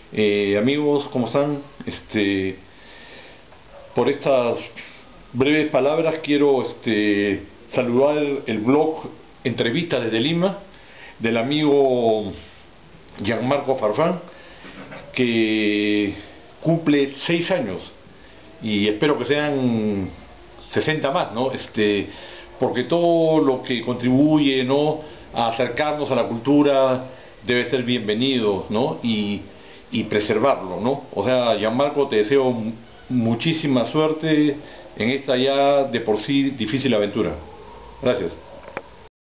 Amigos, ¿cómo están? Por estas breves palabras quiero saludar el blog Entrevista desde Lima del amigo Gianmarco Farfán, que cumple 6 años y espero que sean 60 más, ¿no? Porque todo lo que contribuye, ¿no?, a acercarnos a la cultura debe ser bienvenido, ¿no? Y preservarlo, ¿no? O sea, Gianmarco, te deseo muchísima suerte en esta ya de por sí difícil aventura. Gracias.